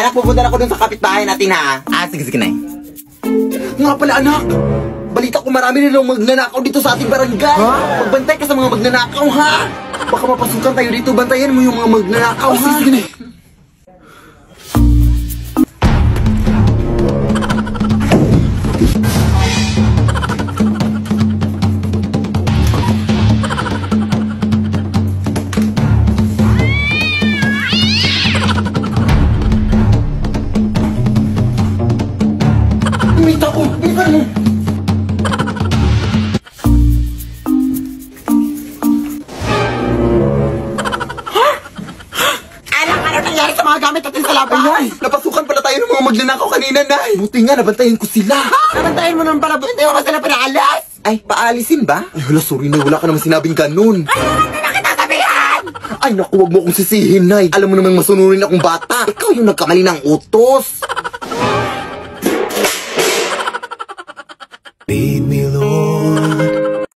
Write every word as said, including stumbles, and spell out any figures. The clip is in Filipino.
Anak, pupunta na ako dun sa kapitbahay natin ha. Ah, sige, sige, Nay. Nga pala, anak. Balita ko marami nilang magnanakaw dito sa ating barangay. Ha? Magbantay ka sa mga magnanakaw, ha? Baka mapasukan tayo dito. Bantayan mo yung mga magnanakaw, ha? Sige, sige, Nay. Gamit natin sa labas. Ay, napasukan pala tayo ng mga magnanakaw kanina, Nay. Buti nga, nabantayan ko sila. Nabantayan mo naman pala, buti mo ka sila pinaalas. Ay, paalisin ba? Ay, hala, sorry, Nay. Wala ka naman sinabing ganun. Ay, hindi na kita sabihan! Ay, naku, wag mo akong sisihin, Nay. Alam mo naman masunurin akong bata. Ikaw yung nagkamali ng utos.